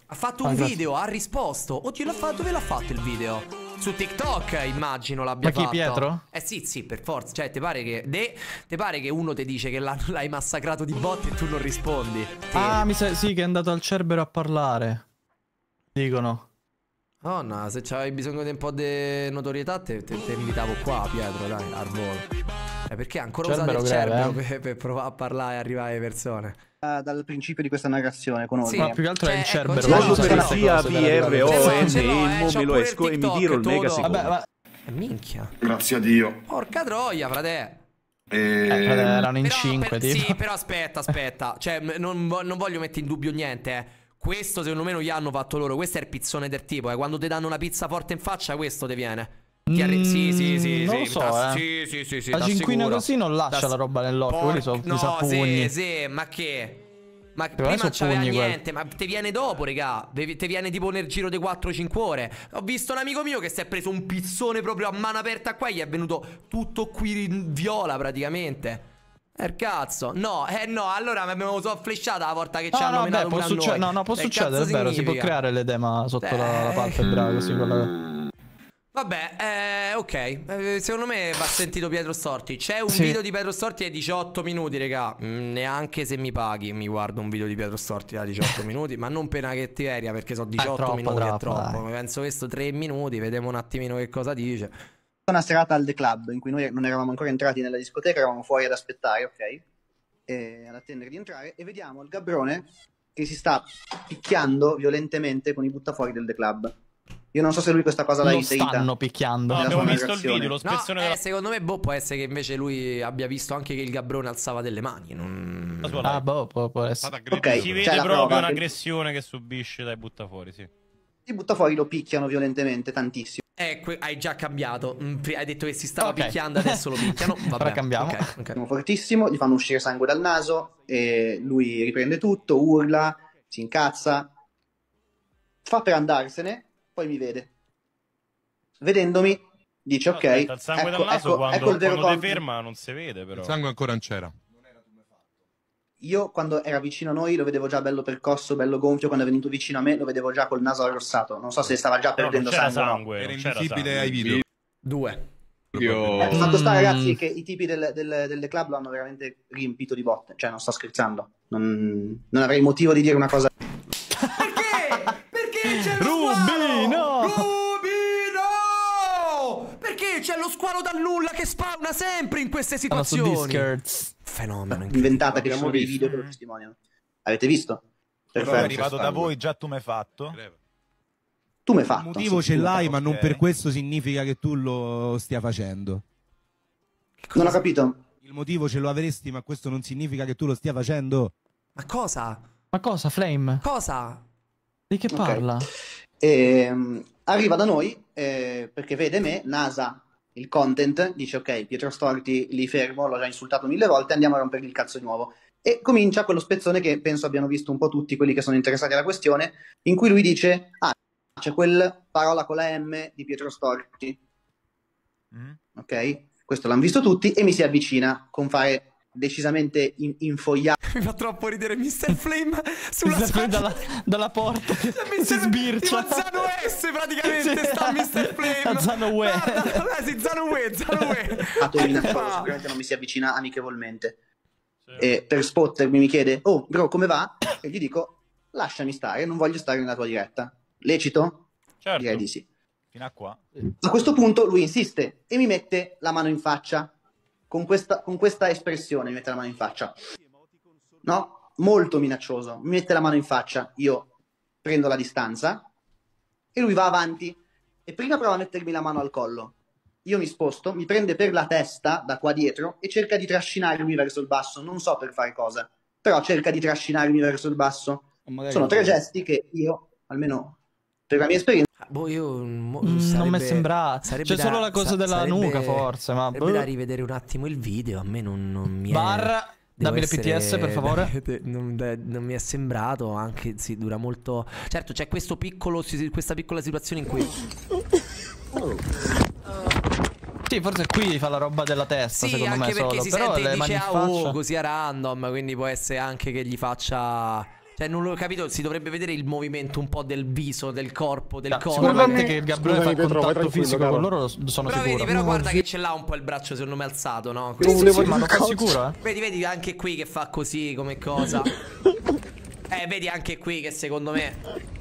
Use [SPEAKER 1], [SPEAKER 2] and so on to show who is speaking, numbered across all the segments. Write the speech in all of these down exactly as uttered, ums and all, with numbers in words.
[SPEAKER 1] Ha fatto un ah, video, ha risposto. Oddio, l'ha fatto, dove l'ha fatto il video? Su TikTok, immagino l'abbia fatto.
[SPEAKER 2] Ma chi, Pietro?
[SPEAKER 1] Eh sì, sì, per forza. Cioè, ti pare che de, te pare che uno ti dice che l'hai massacrato di botte e tu non rispondi. Te...
[SPEAKER 2] Ah, mi sa sì che è andato al Cerbero a parlare. Dicono.
[SPEAKER 1] Oh no, se c'avevi bisogno di un po' di notorietà te, te, te invitavo qua, Pietro, dai, al volo. Eh, perché ancora usate il Cerbero eh? per, per provare a parlare e arrivare alle persone?
[SPEAKER 3] Uh, dal principio di questa narrazione con
[SPEAKER 1] sì,
[SPEAKER 2] ma più che altro cioè, è il Cerbero.
[SPEAKER 4] La fotografia B R O N il me lo esco e mi tiro il mega secondo.
[SPEAKER 2] Vabbè, ma...
[SPEAKER 1] minchia.
[SPEAKER 5] Grazie a Dio.
[SPEAKER 1] Porca troia, frate.
[SPEAKER 2] E... Eh, frate, erano in
[SPEAKER 1] però,
[SPEAKER 2] cinque,
[SPEAKER 1] per,
[SPEAKER 2] tipo.
[SPEAKER 1] Sì, però aspetta, aspetta. Cioè, non, non voglio mettere in dubbio niente, eh. Questo secondo me non gli hanno fatto loro. Questo è il pizzone del tipo, eh. Quando ti danno una pizza forte in faccia, questo ti viene. Ti arri- mm, sì, sì, sì,
[SPEAKER 2] non
[SPEAKER 1] sì,
[SPEAKER 2] lo so, eh.
[SPEAKER 1] sì, sì, sì, sì,
[SPEAKER 2] la cinquina così non lascia
[SPEAKER 1] das...
[SPEAKER 2] la roba nell'occhio. Quelli sono
[SPEAKER 1] no,
[SPEAKER 2] sì,
[SPEAKER 1] sì, ma che? Ma
[SPEAKER 2] però
[SPEAKER 1] prima non c'aveva niente,
[SPEAKER 2] quello.
[SPEAKER 1] ma te viene dopo, regà. Te viene tipo nel giro di quattro cinque ore. Ho visto un amico mio che si è preso un pizzone proprio a mano aperta qua. Gli è venuto tutto qui in viola praticamente. Er cazzo. No, eh no, allora mi abbiamo so flashata la volta che
[SPEAKER 2] no,
[SPEAKER 1] ci hanno
[SPEAKER 2] no,
[SPEAKER 1] menato
[SPEAKER 2] beh, può succedere, no, no, può succedere, è vero, si può creare l'edema sotto beh, la, la palpebra così con la...
[SPEAKER 1] Vabbè, eh, ok, eh, secondo me va sentito Pietro Storti. C'è un sì. video di Pietro Storti da diciotto minuti, raga. mm, Neanche se mi paghi mi guardo un video di Pietro Storti da diciotto minuti. Ma non per una cattiveria, perché sono diciotto troppo, minuti, troppo, è troppo dai. Penso questo tre minuti, vediamo un attimino che cosa dice.
[SPEAKER 3] Una serata al The Club in cui noi non eravamo ancora entrati nella discoteca, eravamo fuori ad aspettare, ok? E ad attendere di entrare, e vediamo il Gabbrone che si sta picchiando violentemente con i buttafuori del The Club. Io non so se lui questa cosa l'ha inserita.
[SPEAKER 2] Lo stanno picchiando.
[SPEAKER 6] No, abbiamo visto il video, lo spezzone
[SPEAKER 1] no,
[SPEAKER 6] della...
[SPEAKER 1] eh, secondo me boh, può essere che invece lui abbia visto anche che il Gabbrone alzava delle mani. Non...
[SPEAKER 2] Ah, boh, può, può essere.
[SPEAKER 3] Okay,
[SPEAKER 6] si vede proprio un'aggressione che subisce dai buttafuori, sì.
[SPEAKER 3] I buttafuori lo picchiano violentemente, tantissimo.
[SPEAKER 1] Eh, hai già cambiato. Hai detto che si stava okay. picchiando, adesso lo picchiano. Vabbè,
[SPEAKER 2] ora cambiamo.
[SPEAKER 1] Okay, okay.
[SPEAKER 3] Fortissimo, gli fanno uscire sangue dal naso e lui riprende tutto, urla, si incazza, fa per andarsene, poi mi vede. Vedendomi dice ok,
[SPEAKER 6] aspetta, il sangue
[SPEAKER 3] ecco,
[SPEAKER 6] dal naso
[SPEAKER 3] ecco,
[SPEAKER 6] quando,
[SPEAKER 3] ecco il vero
[SPEAKER 6] quando ti ferma non si vede però.
[SPEAKER 7] Il sangue ancora non c'era.
[SPEAKER 3] Io quando era vicino a noi lo vedevo già bello percosso, bello gonfio. Quando è venuto vicino a me lo vedevo già col naso arrossato. Non so se stava già perdendo
[SPEAKER 6] sangue,
[SPEAKER 3] sangue,
[SPEAKER 6] no.
[SPEAKER 7] Era invisibile ai video.
[SPEAKER 1] Due.
[SPEAKER 7] Io...
[SPEAKER 3] eh, fatto sta ragazzi che i tipi del, del, del club lo hanno veramente riempito di botte. Cioè non sto scherzando. Non, non avrei motivo di dire una cosa.
[SPEAKER 1] Perché? Perché c'è lo
[SPEAKER 2] Rubino!
[SPEAKER 1] Rubino! Perché c'è lo squalo dal nulla che spawna sempre in queste situazioni? Fenomeno.
[SPEAKER 3] Inventata che ci sono dei video che lo testimoniano. Avete visto?
[SPEAKER 8] Perfetto. È arrivato da voi, già tu mi hai fatto.
[SPEAKER 3] Tu mi hai fatto.
[SPEAKER 8] Il motivo ce l'hai, ma non per questo significa che tu lo stia facendo.
[SPEAKER 3] Non ho capito.
[SPEAKER 8] Il motivo ce lo avresti, ma questo non significa che tu lo stia facendo.
[SPEAKER 1] Ma cosa?
[SPEAKER 2] Ma cosa, Flame?
[SPEAKER 1] Cosa?
[SPEAKER 2] Di che
[SPEAKER 3] okay.
[SPEAKER 2] parla?
[SPEAKER 3] E, arriva da noi eh, perché vede me, NASA il content, dice ok, Pietro Storti li fermo, l'ho già insultato mille volte, andiamo a rompergli il cazzo di nuovo. E comincia quello spezzone che penso abbiano visto un po' tutti quelli che sono interessati alla questione, in cui lui dice, ah, c'è quel parola con la M di Pietro Storti. Mm. Ok? Questo l'hanno visto tutti e mi si avvicina con fare decisamente in infogliato.
[SPEAKER 1] Mi fa troppo ridere mister Flame sulla
[SPEAKER 2] Flame dalla, dalla porta si sbircia.
[SPEAKER 1] Zano S praticamente sì. Sta mister Flame.
[SPEAKER 2] Zano Ue.
[SPEAKER 1] Eh sì, Zano Ue, Zano Ue.
[SPEAKER 3] Sicuramente non mi si avvicina amichevolmente. Sì. E per spottermi mi chiede, oh bro come va? E gli dico, lasciami stare, non voglio stare nella tua diretta. Lecito?
[SPEAKER 6] Certo.
[SPEAKER 3] Direi di sì.
[SPEAKER 6] Fino a qua.
[SPEAKER 3] A questo punto lui insiste e mi mette la mano in faccia. Con questa, con questa espressione mi mette la mano in faccia. No? Molto minaccioso. Mi mette la mano in faccia. Io prendo la distanza e lui va avanti. E prima prova a mettermi la mano al collo. Io mi sposto, mi prende per la testa da qua dietro e cerca di trascinarmi verso il basso. Non so per fare cosa, però cerca di trascinarmi verso il basso. Sono tre gesti che io, almeno per la mia esperienza,
[SPEAKER 1] boh, io mo,
[SPEAKER 2] mm,
[SPEAKER 1] sarebbe,
[SPEAKER 2] non mi sembra. C'è
[SPEAKER 1] da,
[SPEAKER 2] solo la cosa
[SPEAKER 1] sa,
[SPEAKER 2] della
[SPEAKER 1] sarebbe,
[SPEAKER 2] nuca, forse. Ma
[SPEAKER 1] sarebbe da rivedere un attimo il video. A me non, non mi è.
[SPEAKER 2] Barra Davide P T S, per favore.
[SPEAKER 1] Non, non mi è sembrato. Anche si sì, dura molto. Certo, c'è questo piccolo, questa piccola situazione in cui.
[SPEAKER 2] Sì, forse qui fa la roba della testa,
[SPEAKER 1] sì,
[SPEAKER 2] secondo
[SPEAKER 1] anche
[SPEAKER 2] me
[SPEAKER 1] perché
[SPEAKER 2] solo.
[SPEAKER 1] si
[SPEAKER 2] Però
[SPEAKER 1] sente
[SPEAKER 2] le
[SPEAKER 1] dice
[SPEAKER 2] mani in
[SPEAKER 1] ah, oh,
[SPEAKER 2] faccia...
[SPEAKER 1] così a random. Quindi può essere anche che gli faccia. Cioè, non l'ho capito, si dovrebbe vedere il movimento un po' del viso, del corpo, del
[SPEAKER 2] no,
[SPEAKER 1] corpo.
[SPEAKER 2] Sicuramente che il Gabriele fa contatto fisico con loro, sono
[SPEAKER 1] però
[SPEAKER 2] sicuro.
[SPEAKER 1] Vedi, però guarda che ce l'ha un po' il braccio secondo me alzato, no?
[SPEAKER 2] Sì, sì, sì, ma lo fa sicuro, eh.
[SPEAKER 1] Vedi, vedi anche qui che fa così come cosa. Eh, vedi anche qui che secondo me...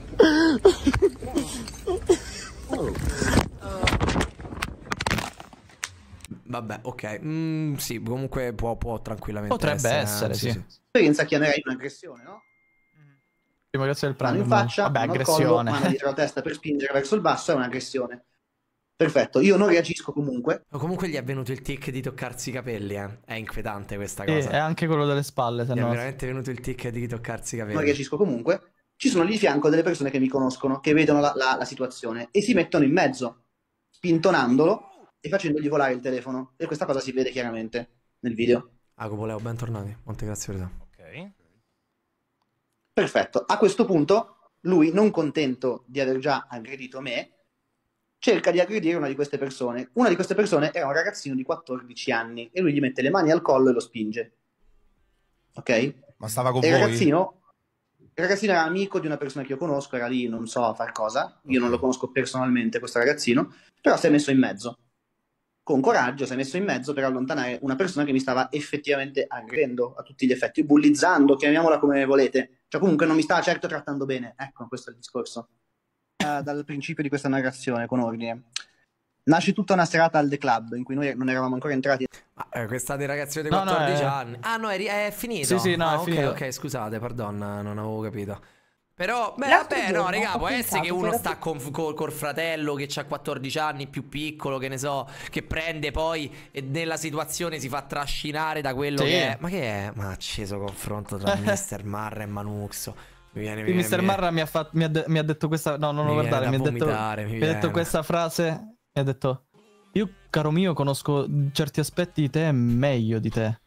[SPEAKER 1] Vabbè, ok. Mm, sì, comunque può, può tranquillamente
[SPEAKER 2] potrebbe
[SPEAKER 1] essere,
[SPEAKER 2] essere, sì. sì.
[SPEAKER 3] Esperienza chiamerei un'aggressione, no?
[SPEAKER 2] Prima che sia il
[SPEAKER 3] mano
[SPEAKER 2] primo.
[SPEAKER 3] in faccia,
[SPEAKER 2] Vabbè,
[SPEAKER 3] mano al
[SPEAKER 2] aggressione.
[SPEAKER 3] collo, mano dietro la testa per spingere verso il basso è un'aggressione. Perfetto, io non reagisco comunque.
[SPEAKER 1] O comunque gli è venuto il tic di toccarsi i capelli, eh. È inquietante questa
[SPEAKER 2] Sì,
[SPEAKER 1] cosa.
[SPEAKER 2] è anche quello delle spalle, se
[SPEAKER 1] Gli
[SPEAKER 2] no.
[SPEAKER 1] è veramente venuto il tic di toccarsi i capelli.
[SPEAKER 3] Non reagisco comunque. Ci sono lì di fianco delle persone che mi conoscono, che vedono la, la, la situazione e si mettono in mezzo, spintonandolo e facendogli volare il telefono. E questa cosa si vede chiaramente nel video.
[SPEAKER 1] Agopo Leo, bentornati. Molte grazie per te.
[SPEAKER 6] Ok.
[SPEAKER 3] Perfetto. A questo punto, lui, non contento di aver già aggredito me, cerca di aggredire una di queste persone. Una di queste persone era un ragazzino di quattordici anni e lui gli mette le mani al collo e lo spinge. Ok?
[SPEAKER 7] Ma stava con
[SPEAKER 3] E il
[SPEAKER 7] voi?
[SPEAKER 3] ragazzino... Il ragazzino era amico di una persona che io conosco, era lì, non so a far cosa, io non lo conosco personalmente questo ragazzino, però si è messo in mezzo, con coraggio si è messo in mezzo per allontanare una persona che mi stava effettivamente aggredendo a tutti gli effetti, bullizzando, chiamiamola come volete, cioè comunque non mi stava certo trattando bene, ecco, questo è il discorso. Uh, dal principio di questa narrazione, con ordine. Nasce tutta una serata al The Club in cui noi non eravamo ancora entrati.
[SPEAKER 1] Ma eh, questa dei ragazzi di
[SPEAKER 2] No, no,
[SPEAKER 1] quattordici
[SPEAKER 2] è-
[SPEAKER 1] anni. Ah, no, è, ri- è finito.
[SPEAKER 2] Sì, sì, no,
[SPEAKER 1] Ah,
[SPEAKER 2] è
[SPEAKER 1] ok,
[SPEAKER 2] finito.
[SPEAKER 1] ok, scusate, pardon, non avevo capito. Però, beh,
[SPEAKER 5] L'altro
[SPEAKER 1] vabbè, no,
[SPEAKER 5] giorno
[SPEAKER 1] raga,
[SPEAKER 5] ho
[SPEAKER 1] può essere
[SPEAKER 5] pensato
[SPEAKER 1] che
[SPEAKER 5] che
[SPEAKER 1] uno
[SPEAKER 5] era
[SPEAKER 1] sta con, col, col fratello che ha quattordici anni, più piccolo, che ne so, che prende poi e nella situazione si fa trascinare da quello
[SPEAKER 2] Sì.
[SPEAKER 1] che è. Ma che è? Ma acceso confronto tra mister Marra e Manuxo. Mi viene, mi
[SPEAKER 2] Sì,
[SPEAKER 1] viene-
[SPEAKER 2] mister
[SPEAKER 1] mi viene-
[SPEAKER 2] Marra mi ha, fatto, mi, ha de- mi ha detto questa. No, non
[SPEAKER 1] Mi
[SPEAKER 2] lo
[SPEAKER 1] viene
[SPEAKER 2] guardare.
[SPEAKER 1] da
[SPEAKER 2] Mi ha detto,
[SPEAKER 1] vomitare, mi
[SPEAKER 2] mi ha detto
[SPEAKER 1] viene.
[SPEAKER 2] questa frase. Mi ha detto: io, caro mio, conosco certi aspetti di te meglio di te.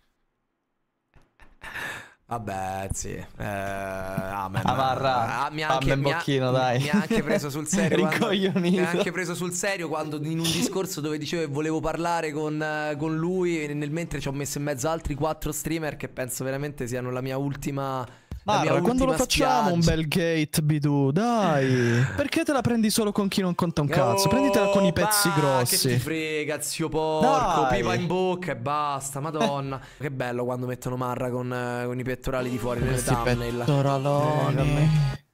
[SPEAKER 1] Vabbè, sì. Eh, ah, ma-
[SPEAKER 2] Amarra,
[SPEAKER 1] ah, mi ha
[SPEAKER 2] fammi
[SPEAKER 1] anche,
[SPEAKER 2] un
[SPEAKER 1] mi ha-
[SPEAKER 2] bocchino, dai.
[SPEAKER 1] mi ha anche preso sul serio quando,
[SPEAKER 2] Rincoglionito.
[SPEAKER 1] mi ha anche preso sul serio quando in un discorso dove dicevo che volevo parlare con, eh, con lui e nel mentre ci ho messo in mezzo altri quattro streamer che penso veramente siano la mia ultima la mia
[SPEAKER 2] Marra, quando lo
[SPEAKER 1] ultima
[SPEAKER 2] facciamo un
[SPEAKER 1] spiaggia.
[SPEAKER 2] bel gate, Bidu? Dai. Perché te la prendi solo con chi non conta un cazzo? Prenditela con i pezzi
[SPEAKER 1] Oh, bah,
[SPEAKER 2] grossi.
[SPEAKER 1] Che ti frega, zio porco.
[SPEAKER 2] Dai.
[SPEAKER 1] Pipa in bocca e basta, madonna. Che bello quando mettono Marra con, eh, con i pettorali di fuori nelle
[SPEAKER 2] Questi
[SPEAKER 1] thumbnail.
[SPEAKER 2] pettoraloni.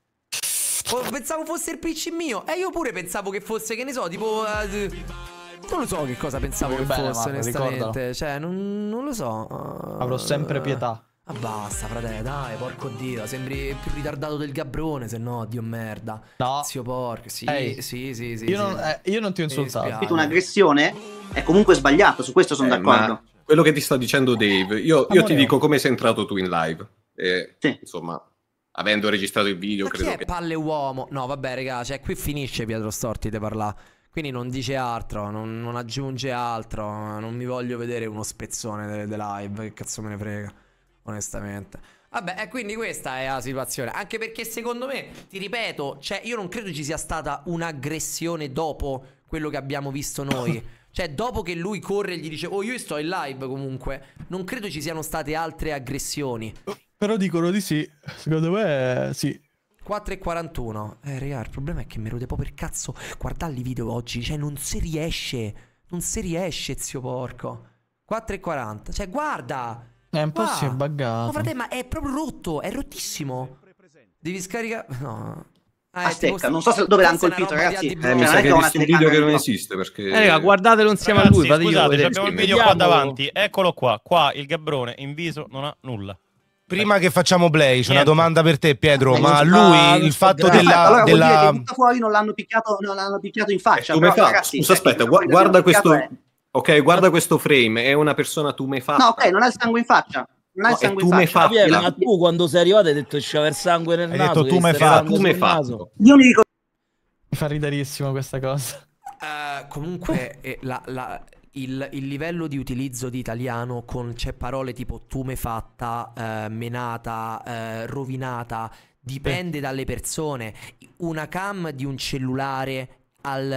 [SPEAKER 1] Oh, pensavo fosse il P C mio. E io pure pensavo che fosse, che ne so, tipo eh, non lo so che cosa pensavo
[SPEAKER 2] Vuoi
[SPEAKER 1] che
[SPEAKER 2] bene,
[SPEAKER 1] fosse,
[SPEAKER 2] Marco,
[SPEAKER 1] onestamente.
[SPEAKER 2] ricordalo.
[SPEAKER 1] Cioè, non, non lo so. Uh,
[SPEAKER 2] Avrò sempre pietà.
[SPEAKER 1] Ah, basta, frate, dai, porco dio. Sembri più ritardato del Gabbrone, se no, dio merda.
[SPEAKER 2] No.
[SPEAKER 1] Zio porco, sì,
[SPEAKER 2] Ehi,
[SPEAKER 1] sì, sì, sì.
[SPEAKER 2] Io
[SPEAKER 1] sì.
[SPEAKER 2] non, eh, io non ti ho
[SPEAKER 1] Mi
[SPEAKER 2] insultato.
[SPEAKER 1] dispiace.
[SPEAKER 3] Capito, un'aggressione è comunque sbagliato, su questo sono
[SPEAKER 4] Eh,
[SPEAKER 3] d'accordo.
[SPEAKER 4] ma quello che ti sta dicendo Dave, io, io
[SPEAKER 2] Amore.
[SPEAKER 4] ti dico come sei entrato tu in live. E,
[SPEAKER 3] Sì.
[SPEAKER 4] insomma, avendo registrato il video,
[SPEAKER 1] Ma chi
[SPEAKER 4] credo
[SPEAKER 1] è
[SPEAKER 4] che...
[SPEAKER 1] palle uomo? No, vabbè, raga, cioè qui finisce Pietro Storti di parlare. Quindi non dice altro, non, non aggiunge altro. Non mi voglio vedere uno spezzone delle de live. Che cazzo me ne frega, onestamente. Vabbè, e quindi questa è la situazione. Anche perché secondo me, ti ripeto, cioè io non credo ci sia stata un'aggressione dopo quello che abbiamo visto noi. Cioè dopo che lui corre e gli dice oh io sto in live comunque, non credo ci siano state altre aggressioni.
[SPEAKER 2] Però dicono di sì. Secondo me sì.
[SPEAKER 1] quattro e quarantuno. Eh, raga, il problema è che mi rode po' per cazzo guardare i video oggi. Cioè, non si riesce. Non si riesce, zio porco. quattro e quaranta. Cioè, guarda.
[SPEAKER 2] È un po'
[SPEAKER 1] Qua.
[SPEAKER 2] si è buggato.
[SPEAKER 1] No, frate, ma è proprio rotto. È rottissimo. Devi scaricare. No. Ah, è
[SPEAKER 3] Aspetta,
[SPEAKER 1] tipo-
[SPEAKER 3] non so se- dove l'hanno
[SPEAKER 1] forse è una
[SPEAKER 3] colpito,
[SPEAKER 1] roba di
[SPEAKER 3] ragazzi.
[SPEAKER 1] Addi
[SPEAKER 4] Eh, mi
[SPEAKER 3] Cioè,
[SPEAKER 4] sa
[SPEAKER 3] non è
[SPEAKER 4] che
[SPEAKER 3] che
[SPEAKER 4] hai
[SPEAKER 3] ho una
[SPEAKER 4] visto un video che
[SPEAKER 3] telecamera
[SPEAKER 4] non
[SPEAKER 3] dietro.
[SPEAKER 4] esiste, perché...
[SPEAKER 9] Eh, raga, guardatelo insieme
[SPEAKER 6] Ragazzi,
[SPEAKER 9] a lui. Fateglielo
[SPEAKER 6] scusate,
[SPEAKER 9] vedere.
[SPEAKER 6] abbiamo il video
[SPEAKER 9] Vediamo-
[SPEAKER 6] qua davanti. Eccolo qua. Qua il Gabbrone in viso non ha nulla.
[SPEAKER 7] Prima che facciamo play, c'è una
[SPEAKER 6] Niente.
[SPEAKER 7] domanda per te, Pietro.
[SPEAKER 3] Ma
[SPEAKER 7] Ma
[SPEAKER 9] non
[SPEAKER 7] lui,
[SPEAKER 9] sta-
[SPEAKER 7] il
[SPEAKER 9] non sta
[SPEAKER 7] fatto
[SPEAKER 9] grave.
[SPEAKER 7] della...
[SPEAKER 3] Allora vuol dire
[SPEAKER 7] della...
[SPEAKER 3] che butta fuori non l'hanno picchiato, non l'hanno picchiato in faccia.
[SPEAKER 4] Eh, tu me
[SPEAKER 3] però,
[SPEAKER 4] fa-
[SPEAKER 3] ragazzi,
[SPEAKER 4] Scusa,
[SPEAKER 3] eh,
[SPEAKER 4] aspetta,
[SPEAKER 3] che
[SPEAKER 4] gua-
[SPEAKER 3] l'abbiamo
[SPEAKER 4] guarda
[SPEAKER 3] picchiato
[SPEAKER 4] questo...
[SPEAKER 3] è-
[SPEAKER 4] Ok, guarda questo frame, è una persona tumefatta.
[SPEAKER 3] No, ok, non ha il sangue in faccia. Non ha
[SPEAKER 4] No,
[SPEAKER 3] il sangue
[SPEAKER 4] è
[SPEAKER 3] in
[SPEAKER 4] tu me
[SPEAKER 3] faccia.
[SPEAKER 4] fa-
[SPEAKER 9] Javier,
[SPEAKER 4] la-
[SPEAKER 9] ma tu quando sei arrivato hai detto che c'aveva il sangue nel
[SPEAKER 7] Hai
[SPEAKER 9] naso.
[SPEAKER 7] detto
[SPEAKER 9] che
[SPEAKER 7] tu
[SPEAKER 9] gli
[SPEAKER 7] me
[SPEAKER 9] stava
[SPEAKER 7] fa-
[SPEAKER 9] sangue
[SPEAKER 4] tu me
[SPEAKER 9] sul
[SPEAKER 4] fa-
[SPEAKER 9] naso.
[SPEAKER 3] Io mi ricordo
[SPEAKER 2] Mi fa riderissimo questa cosa.
[SPEAKER 1] Eh, comunque eh, la- la- il, il livello di utilizzo di italiano con c'è parole tipo tumefatta, eh, menata, eh, rovinata, dipende dalle persone. Una cam di un cellulare al,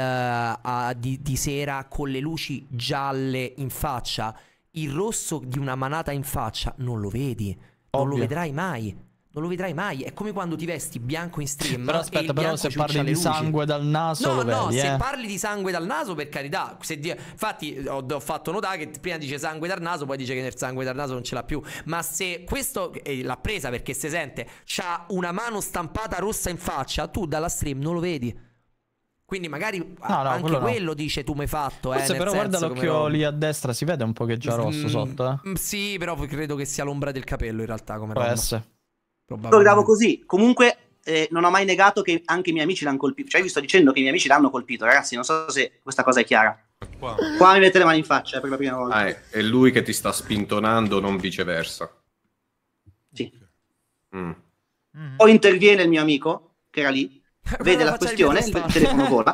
[SPEAKER 1] a- di, di sera con le luci gialle in faccia, il rosso di una manata in faccia non lo vedi, non lo
[SPEAKER 2] Ovvio.
[SPEAKER 1] vedrai mai. Non lo vedrai mai. È come quando ti vesti bianco in stream.
[SPEAKER 2] Però
[SPEAKER 1] e
[SPEAKER 2] aspetta,
[SPEAKER 1] il
[SPEAKER 2] però
[SPEAKER 1] bianco
[SPEAKER 2] se
[SPEAKER 1] ciuccia
[SPEAKER 2] parli
[SPEAKER 1] le
[SPEAKER 2] di
[SPEAKER 1] luci.
[SPEAKER 2] sangue dal naso
[SPEAKER 1] No,
[SPEAKER 2] lo
[SPEAKER 1] no,
[SPEAKER 2] vedi,
[SPEAKER 1] se
[SPEAKER 2] eh.
[SPEAKER 1] parli di sangue dal naso, per carità. Se di... Infatti ho, ho fatto notare che prima dice sangue dal naso, poi dice che nel sangue dal naso non ce l'ha più. Ma se questo eh, l'ha presa perché si sente, c'ha una mano stampata rossa in faccia, tu dalla stream non lo vedi. Quindi magari
[SPEAKER 2] no,
[SPEAKER 1] anche
[SPEAKER 2] quello,
[SPEAKER 1] quello
[SPEAKER 2] no.
[SPEAKER 1] dice tu mi hai fatto.
[SPEAKER 2] Forse
[SPEAKER 1] eh,
[SPEAKER 2] però guarda l'occhio
[SPEAKER 1] come...
[SPEAKER 2] lì a destra, si vede un po' che è già rosso
[SPEAKER 1] mm,
[SPEAKER 2] sotto, eh.
[SPEAKER 1] Sì, però credo che sia l'ombra del capello in realtà come
[SPEAKER 2] Può
[SPEAKER 1] roba.
[SPEAKER 2] essere.
[SPEAKER 3] Lo gravo così. Comunque eh, non ho mai negato che anche i miei amici l'hanno colpito. Cioè vi sto dicendo che i miei amici l'hanno colpito, ragazzi. Non so se questa cosa è chiara.
[SPEAKER 5] Qua,
[SPEAKER 3] Qua mi mette le mani in faccia eh, per la prima volta.
[SPEAKER 5] ah, è, è lui che ti sta spintonando, non viceversa.
[SPEAKER 3] Sì.
[SPEAKER 5] Mm.
[SPEAKER 3] Poi interviene il mio amico, che era lì, vede la questione, il, il telefono vola.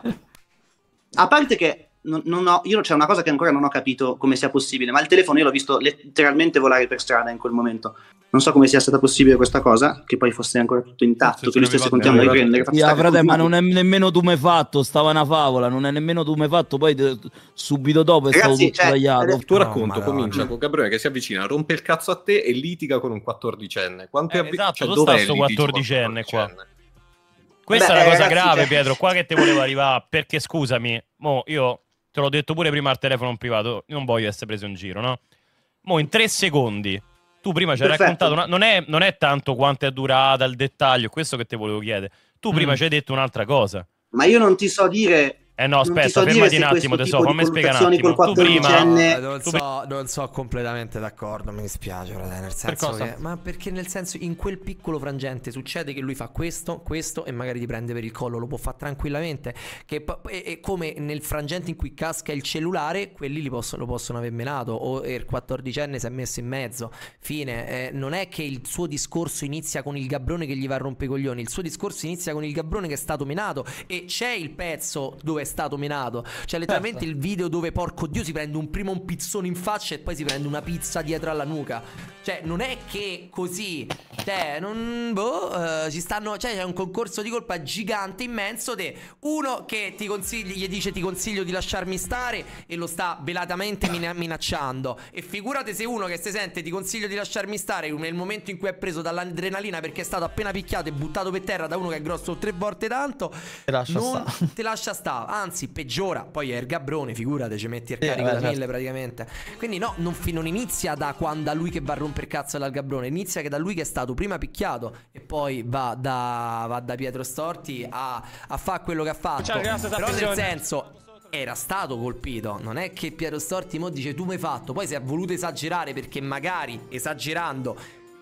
[SPEAKER 3] A parte che non, non ho, io c'è una cosa che ancora non ho capito come sia possibile, ma il telefono io l'ho visto letteralmente volare per strada in quel momento. Non so come sia stata possibile questa cosa, che poi fosse ancora tutto intatto, che lui stesse continuando a riprendere.
[SPEAKER 9] Yeah, frate, ma non è nemmeno tumefatto, stava una favola, non è nemmeno tumefatto, poi de- subito dopo è
[SPEAKER 3] Ragazzi,
[SPEAKER 9] stato tutto
[SPEAKER 3] cioè,
[SPEAKER 9] tagliato.
[SPEAKER 5] Il tuo
[SPEAKER 1] No,
[SPEAKER 5] racconto
[SPEAKER 1] madonna.
[SPEAKER 5] comincia con Gabriele che si avvicina, rompe il cazzo a te e litiga con un quattordicenne. Quanto è
[SPEAKER 6] Eh,
[SPEAKER 5] avvi-
[SPEAKER 6] esatto,
[SPEAKER 5] cioè,
[SPEAKER 6] dove
[SPEAKER 5] dov'è
[SPEAKER 6] sta
[SPEAKER 5] il
[SPEAKER 6] sto
[SPEAKER 5] litigio
[SPEAKER 6] quattordicenne qua?
[SPEAKER 5] quattordicenne?
[SPEAKER 6] Questa
[SPEAKER 3] Beh,
[SPEAKER 6] è una cosa
[SPEAKER 3] ragazzi,
[SPEAKER 6] grave,
[SPEAKER 3] cioè-
[SPEAKER 6] Pietro. Qua che te volevo arrivare. Perché scusami, mo io te l'ho detto pure prima al telefono in privato. Io non voglio essere preso in giro, no? Mo in tre secondi. Tu prima ci hai
[SPEAKER 3] Perfetto.
[SPEAKER 6] raccontato. Una, non, è, non è tanto quanto è durata, il dettaglio. Questo che te volevo chiedere. Tu prima
[SPEAKER 2] Mm.
[SPEAKER 6] ci hai detto un'altra cosa.
[SPEAKER 3] Ma io non ti so dire.
[SPEAKER 6] Eh no,
[SPEAKER 3] non ti
[SPEAKER 6] aspetta,
[SPEAKER 3] so dire
[SPEAKER 6] fermati
[SPEAKER 3] se
[SPEAKER 6] un attimo,
[SPEAKER 3] questo
[SPEAKER 6] tesoro,
[SPEAKER 3] tipo di
[SPEAKER 6] fammi spiegare un
[SPEAKER 3] colluttazioni
[SPEAKER 6] attimo.
[SPEAKER 3] col
[SPEAKER 6] Tu prima...
[SPEAKER 3] quattordicenne-
[SPEAKER 1] No, non so, non so completamente d'accordo, mi dispiace, frate, nel senso
[SPEAKER 2] cosa?
[SPEAKER 1] che, ma perché nel senso in quel piccolo frangente succede che lui fa questo, questo e magari ti prende per il collo, lo può fare tranquillamente, che po- e, e come nel frangente in cui casca il cellulare, quelli li possono, lo possono aver menato, o il quattordicenne si è messo in mezzo, fine. Eh, non è che il suo discorso inizia con il gabbrone che gli va a rompere i coglioni, il suo discorso inizia con il gabbrone che è stato menato, e c'è il pezzo dove è stato menato. Cioè letteralmente
[SPEAKER 2] Certo.
[SPEAKER 1] il video dove porco Dio si prende un primo un pizzone in faccia e poi si prende una pizza dietro alla nuca. Cioè non è che così. Cioè non boh eh, ci stanno. Cioè c'è un concorso di colpa gigante, immenso, de uno che ti consigli, gli dice ti consiglio di lasciarmi stare e lo sta velatamente mina- minacciando. E figurate se uno che si sente ti consiglio di lasciarmi stare nel momento in cui è preso dall'adrenalina perché è stato appena picchiato e buttato per terra da uno che è grosso tre volte tanto,
[SPEAKER 2] Te lascia
[SPEAKER 1] non
[SPEAKER 2] sta.
[SPEAKER 1] te lascia sta, anzi peggiora. Poi è il gabbrone, figurate, ci metti il
[SPEAKER 2] Sì,
[SPEAKER 1] carico
[SPEAKER 2] eh,
[SPEAKER 1] da
[SPEAKER 2] certo.
[SPEAKER 1] mille praticamente. Quindi no, non, fi- non inizia da quando da lui che va a romper cazzo dal gabbrone, inizia che da lui che è stato prima picchiato e poi va da, va da Pietro Storti a, a fare quello che ha fatto. Però nel senso era stato colpito, non è che Pietro Storti mo dice tu mi hai fatto, poi si è voluto esagerare perché magari esagerando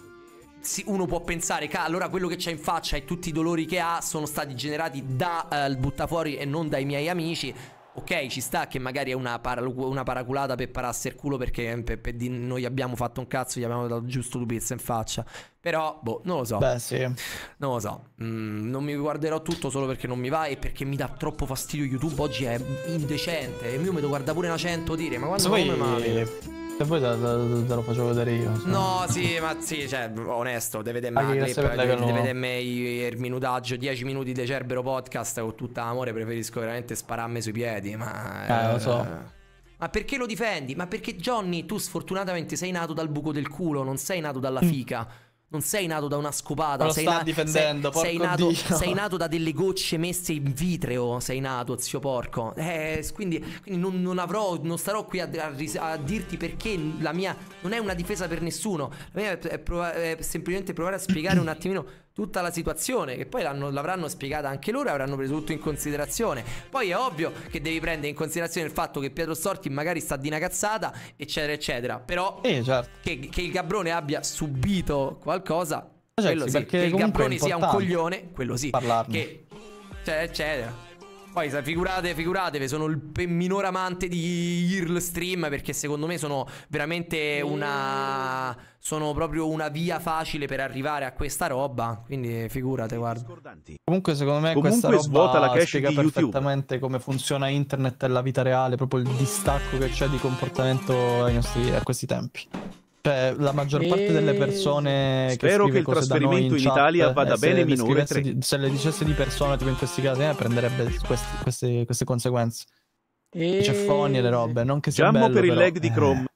[SPEAKER 1] sì, uno può pensare che allora quello che c'ha in faccia e tutti i dolori che ha sono stati generati da eh, il buttafuori e non dai miei amici. Ok, ci sta che magari è una, para- una paraculata per pararsi il culo perché per, per di- noi abbiamo fatto un cazzo, gli abbiamo dato giusto due pizze in faccia. Però, boh, non lo so.
[SPEAKER 2] Beh, sì.
[SPEAKER 1] Non lo so. Mm, non mi guarderò tutto solo perché non mi va e perché mi dà troppo fastidio. YouTube oggi è indecente. E io mi devo guardare pure una cento dire, ma quando
[SPEAKER 2] Se
[SPEAKER 1] non
[SPEAKER 2] poi,
[SPEAKER 1] mi male.
[SPEAKER 2] se poi te, te- te lo faccio vedere io. se-
[SPEAKER 1] No, sì, ma sì, cioè, onesto, deve vedere
[SPEAKER 2] Ah, che
[SPEAKER 1] me,
[SPEAKER 2] grazie per lei che
[SPEAKER 1] deve
[SPEAKER 2] non-
[SPEAKER 1] vedere me il minutaggio, dieci minuti di Cerbero Podcast con tutta amore, preferisco veramente spararmi sui piedi, ma...
[SPEAKER 2] Eh, lo so.
[SPEAKER 1] Ma perché lo difendi? Ma perché Johnny, tu sfortunatamente sei nato dal buco del culo, non sei nato dalla fica. Non sei nato da una scopata.
[SPEAKER 2] Ma lo
[SPEAKER 1] sei
[SPEAKER 2] sta
[SPEAKER 1] na-
[SPEAKER 2] difendendo,
[SPEAKER 1] sei, sei,
[SPEAKER 2] porco
[SPEAKER 1] nato,
[SPEAKER 2] Dio.
[SPEAKER 1] sei nato da delle gocce messe in vitreo. Sei nato, zio porco. Eh, quindi quindi non, non avrò, non starò qui a, a ris- a dirti perché la mia non è una difesa per nessuno. La mia è, prova- è semplicemente provare a spiegare un attimino tutta la situazione, che poi l'hanno- l'avranno spiegata anche loro e avranno preso tutto in considerazione. Poi è ovvio che devi prendere in considerazione il fatto che Pietro Storti magari sta di una cazzata, eccetera eccetera. Però
[SPEAKER 2] Sì, certo.
[SPEAKER 1] che, che il Gabbrone abbia subito qualcosa,
[SPEAKER 2] Cioè,
[SPEAKER 1] quello
[SPEAKER 2] sì,
[SPEAKER 1] sì,
[SPEAKER 2] perché
[SPEAKER 1] che il
[SPEAKER 2] comunque è
[SPEAKER 1] Gabbrone sia un
[SPEAKER 2] importante
[SPEAKER 1] coglione, quello sì,
[SPEAKER 2] parlarne.
[SPEAKER 1] che cioè, eccetera. Poi sai, figurate, figuratevi, sono il pe- minor amante di I R L stream perché secondo me sono veramente una sono proprio una via facile per arrivare a questa roba, quindi figurate, guarda.
[SPEAKER 2] Comunque secondo me
[SPEAKER 4] Comunque
[SPEAKER 2] questa
[SPEAKER 4] svuota la
[SPEAKER 2] roba
[SPEAKER 4] cache
[SPEAKER 2] spiega
[SPEAKER 4] di YouTube.
[SPEAKER 2] perfettamente come funziona internet e la vita reale, proprio il distacco che c'è di comportamento ai nostri, a questi tempi. Cioè la maggior parte delle persone che
[SPEAKER 4] Spero
[SPEAKER 2] scrive
[SPEAKER 4] che il
[SPEAKER 2] cose da noi
[SPEAKER 4] trasferimento in
[SPEAKER 2] chat,
[SPEAKER 4] Italia vada
[SPEAKER 2] eh, se
[SPEAKER 4] bene
[SPEAKER 2] le
[SPEAKER 4] minore
[SPEAKER 2] scrivesse
[SPEAKER 4] tre.
[SPEAKER 2] di- se le dicesse di persona tipo in questi casi eh, prenderebbe questi- queste, queste conseguenze. I ceffoni e le robe, non che sia
[SPEAKER 4] Giammo
[SPEAKER 2] bello
[SPEAKER 4] per il
[SPEAKER 2] però,
[SPEAKER 4] lag di
[SPEAKER 2] eh.
[SPEAKER 4] Chrome.